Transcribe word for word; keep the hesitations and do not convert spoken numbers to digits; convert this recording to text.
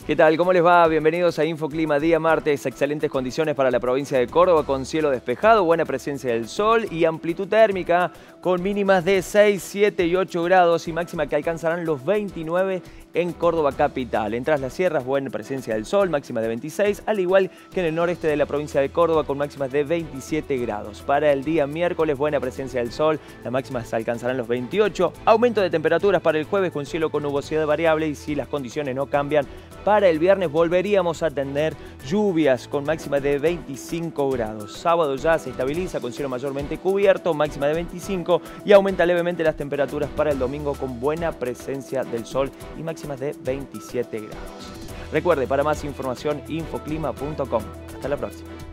¿Qué tal? ¿Cómo les va? Bienvenidos a Infoclima, día martes. Excelentes condiciones para la provincia de Córdoba con cielo despejado, buena presencia del sol y amplitud térmica con mínimas de seis, siete y ocho grados y máxima que alcanzarán los veintinueve en Córdoba capital. En Tras las Sierras, buena presencia del sol, máxima de veintiséis, al igual que en el noreste de la provincia de Córdoba con máximas de veintisiete grados. Para el día miércoles, buena presencia del sol, las máximas alcanzarán los veintiocho. Aumento de temperaturas para el jueves con cielo con nubosidad variable y si las condiciones no cambian, para el viernes volveríamos a tener lluvias con máxima de veinticinco grados. Sábado ya se estabiliza con cielo mayormente cubierto, máxima de veinticinco y aumenta levemente las temperaturas para el domingo con buena presencia del sol y máximas de veintisiete grados. Recuerde, para más información, infoclima punto com. Hasta la próxima.